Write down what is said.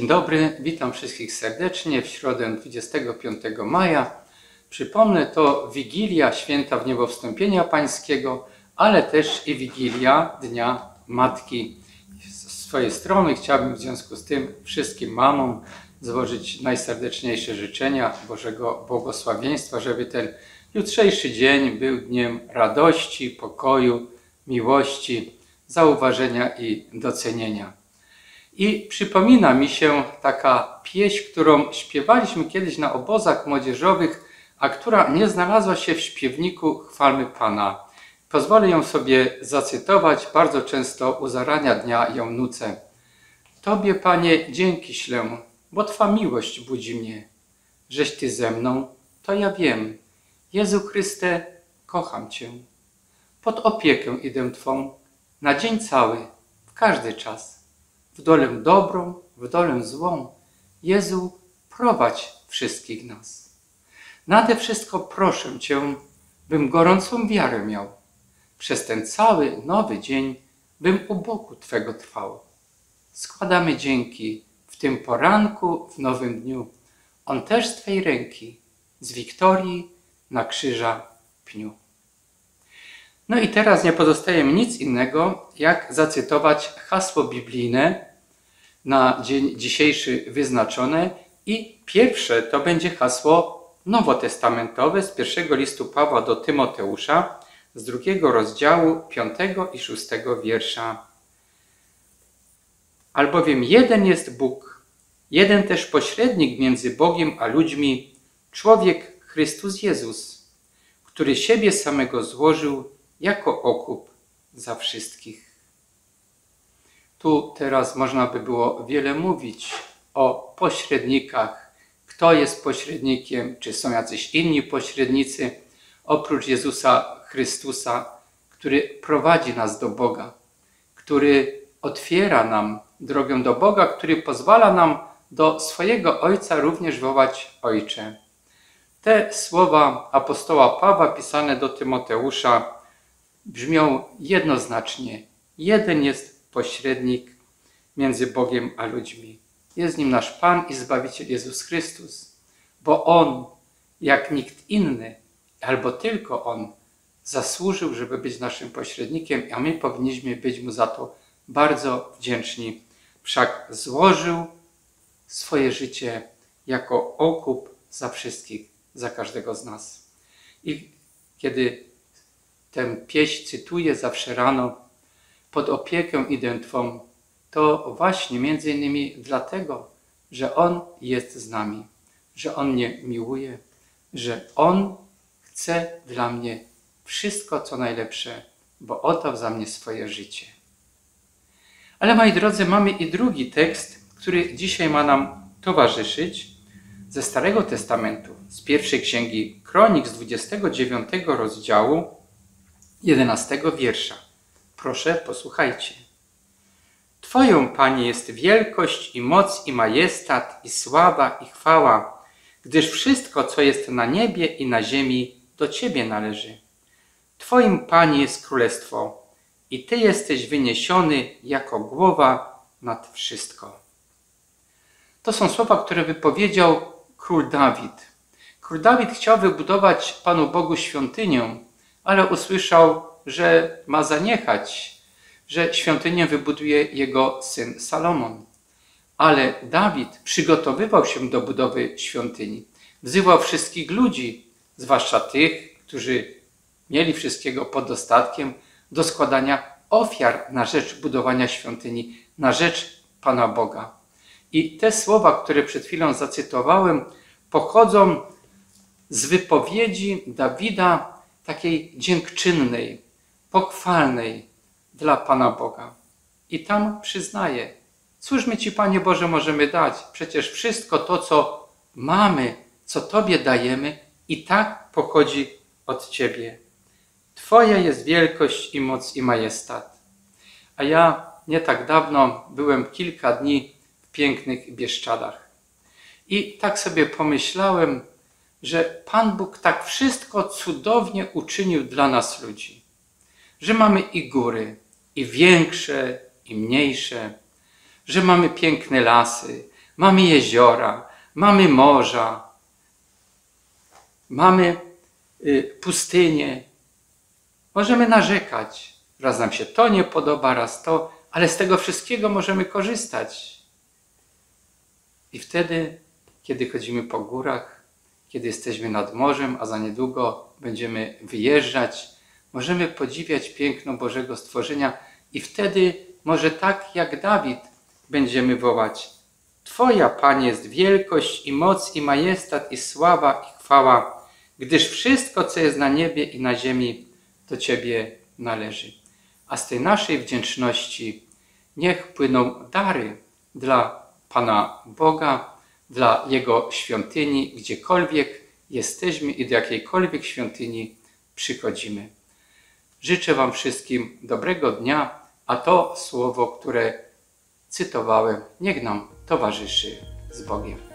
Dzień dobry, witam wszystkich serdecznie w środę 25 maja. Przypomnę, to Wigilia Święta Wniebowstąpienia Pańskiego, ale też i Wigilia Dnia Matki. Z swojej strony chciałbym w związku z tym wszystkim mamom złożyć najserdeczniejsze życzenia Bożego błogosławieństwa, żeby ten jutrzejszy dzień był dniem radości, pokoju, miłości, zauważenia i docenienia. I przypomina mi się taka pieśń, którą śpiewaliśmy kiedyś na obozach młodzieżowych, a która nie znalazła się w śpiewniku Chwalmy Pana. Pozwolę ją sobie zacytować, bardzo często u zarania dnia ją nucę. Tobie, Panie, dzięki ślę, bo Twa miłość budzi mnie. Żeś Ty ze mną, to ja wiem. Jezu Chryste, kocham Cię. Pod opiekę idę Twą, na dzień cały, w każdy czas. W dolę dobrą, w dolę złą. Jezu, prowadź wszystkich nas. Nade wszystko proszę Cię, bym gorącą wiarę miał. Przez ten cały nowy dzień, bym u boku Twego trwał. Składamy dzięki w tym poranku, w nowym dniu. On też z Twej ręki, z wiktorii na krzyża pniu. No i teraz nie pozostaje mi nic innego, jak zacytować hasło biblijne na dzień dzisiejszy wyznaczone. I pierwsze to będzie hasło nowotestamentowe z pierwszego listu Pawła do Tymoteusza, z 2 rozdziału 5 i 6 wiersza. Albowiem jeden jest Bóg, jeden też pośrednik między Bogiem a ludźmi, człowiek Chrystus Jezus, który siebie samego złożył jako okup za wszystkich. Tu teraz można by było wiele mówić o pośrednikach. Kto jest pośrednikiem? Czy są jacyś inni pośrednicy oprócz Jezusa Chrystusa, który prowadzi nas do Boga, który otwiera nam drogę do Boga, który pozwala nam do swojego Ojca również wołać Ojcze. Te słowa apostoła Pawła pisane do Tymoteusza brzmią jednoznacznie. Jeden jest pośrednik między Bogiem a ludźmi. Jest nim nasz Pan i Zbawiciel Jezus Chrystus, bo On, jak nikt inny, albo tylko On, zasłużył, żeby być naszym pośrednikiem, a my powinniśmy być Mu za to bardzo wdzięczni. Wszak złożył swoje życie jako okup za wszystkich, za każdego z nas. I kiedy tę pieśń cytuję zawsze rano, pod opiekę idę Twą, to właśnie między innymi dlatego, że On jest z nami, że On mnie miłuje, że On chce dla mnie wszystko, co najlepsze, bo oddał za mnie swoje życie. Ale moi drodzy, mamy i drugi tekst, który dzisiaj ma nam towarzyszyć ze Starego Testamentu, z pierwszej księgi Kronik, z 29 rozdziału, 11 wiersza. Proszę, posłuchajcie. Twoją, Panie, jest wielkość i moc i majestat i sława i chwała, gdyż wszystko, co jest na niebie i na ziemi, do Ciebie należy. Twoim, Panie, jest królestwo i Ty jesteś wyniesiony jako głowa nad wszystko. To są słowa, które wypowiedział król Dawid. Król Dawid chciał wybudować Panu Bogu świątynię, ale usłyszał, że ma zaniechać, że świątynię wybuduje jego syn Salomon. Ale Dawid przygotowywał się do budowy świątyni. Wzywał wszystkich ludzi, zwłaszcza tych, którzy mieli wszystkiego pod dostatkiem, do składania ofiar na rzecz budowania świątyni, na rzecz Pana Boga. I te słowa, które przed chwilą zacytowałem, pochodzą z wypowiedzi Dawida takiej dziękczynnej, pochwalnej dla Pana Boga. I tam przyznaje, cóż my Ci, Panie Boże, możemy dać? Przecież wszystko to, co mamy, co Tobie dajemy, i tak pochodzi od Ciebie. Twoja jest wielkość i moc i majestat. A ja nie tak dawno byłem kilka dni w pięknych Bieszczadach. I tak sobie pomyślałem, że Pan Bóg tak wszystko cudownie uczynił dla nas ludzi. Że mamy i góry, i większe, i mniejsze, że mamy piękne lasy, mamy jeziora, mamy morza, mamy pustynię. Możemy narzekać. Raz nam się to nie podoba, raz to, ale z tego wszystkiego możemy korzystać. I wtedy, kiedy chodzimy po górach, kiedy jesteśmy nad morzem, a za niedługo będziemy wyjeżdżać, możemy podziwiać piękno Bożego stworzenia i wtedy może tak jak Dawid będziemy wołać: Twoja, Panie, jest wielkość i moc i majestat i sława i chwała, gdyż wszystko, co jest na niebie i na ziemi, do Ciebie należy. A z tej naszej wdzięczności niech płyną dary dla Pana Boga, dla Jego świątyni, gdziekolwiek jesteśmy i do jakiejkolwiek świątyni przychodzimy. Życzę Wam wszystkim dobrego dnia, a to słowo, które cytowałem, niech nam towarzyszy z Bogiem.